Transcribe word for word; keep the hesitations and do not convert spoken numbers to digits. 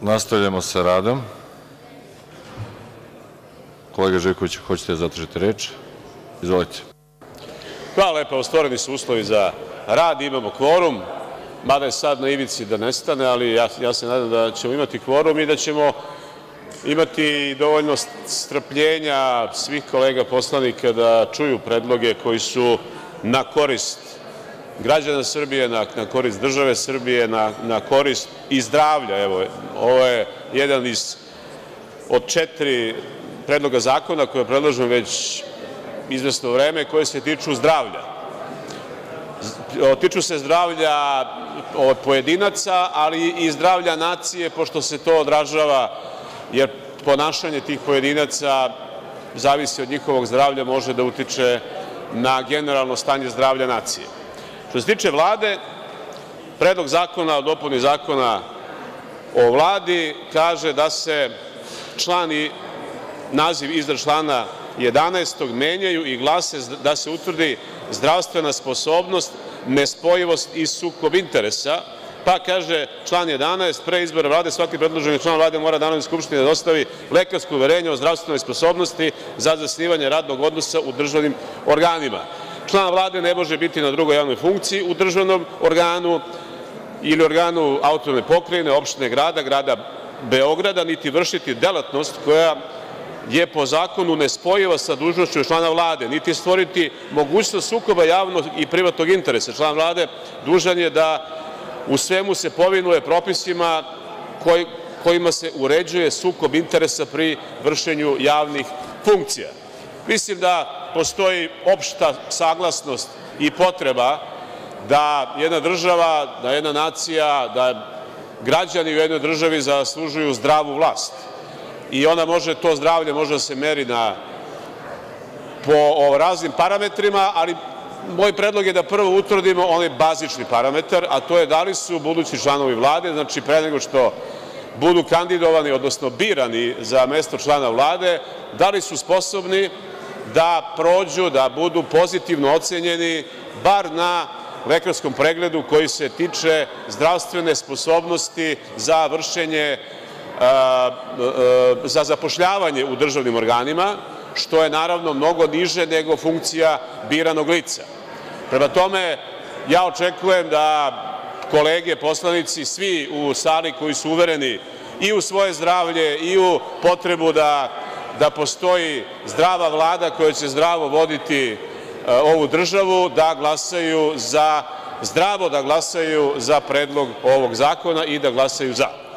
Nastavljamo sa radom. Kolega Živković, hoćete da zatražite reč? Izvolite. Hvala lepo. Stvoreni su uslovi za rad, imamo kvorum, mada je sad na ivici da nestane, ali ja se nadam da ćemo imati kvorum i da ćemo imati dovoljno strpljenja svih kolega poslanika da čuju predloge koji su na korist građana Srbije, na korist države Srbije, na korist i zdravlja. Evo, ovo je jedan od četiri predloga zakona koje predlažem već izvesno vreme, koje se tiču zdravlja. Tiču se zdravlja pojedinaca, ali i zdravlja nacije, pošto se to odražava, jer ponašanje tih pojedinaca zavisi od njihovog zdravlja, može da utiče na generalno stanje zdravlja nacije. Što se tiče Vlade, Predlog zakona o dopuni Zakona o Vladi kaže da se član i naziv iznad člana jedanaestog menjaju i glase da se utvrdi zdravstvena sposobnost, nespojivost i sukob interesa, pa kaže član jedanaest – pre izbora Vlade svaki predloženi član Vlade mora Narodnoj skupštini da dostavi lekarsko uverenje o zdravstvenoj sposobnosti za zasnivanje radnog odnosa u državnim organima. Član Vlade ne može biti na drugoj javnoj funkciji u državnom organu ili organu autonomne pokrajine, opštine, grada, grada Beograda, niti vršiti delatnost koja je po zakonu nespojiva sa dužnošću člana Vlade, niti stvoriti mogućnost sukoba javnog i privatnog interesa. Član Vlade dužan je da u svemu se povinuje propisima kojima se uređuje sukob interesa pri vršenju javnih funkcija. Mislim da postoji opšta saglasnost i potreba da jedna država, da jedna nacija, da građani u jednoj državi zaslužuju zdravu vlast. I ona može, to zdravlje može da se meri po raznim parametrima, ali moj predlog je da prvo utvrdimo onaj bazični parametar, a to je da li su budući članovi Vlade, znači pre nego što budu kandidovani, odnosno birani za mesto člana Vlade, da li su sposobni da prođu, da budu pozitivno ocenjeni, bar na lekarskom pregledu koji se tiče zdravstvene sposobnosti za vršenje, za zapošljavanje u državnim organima, što je naravno mnogo niže nego funkcija biranog lica. Prema tome, ja očekujem da kolege poslanici, svi u sali koji su uvereni i u svoje zdravlje i u potrebu da postoji zdrava Vlada koja će zdravo voditi ovu državu, da glasaju za, zdravo da glasaju za predlog ovog zakona i da glasaju za.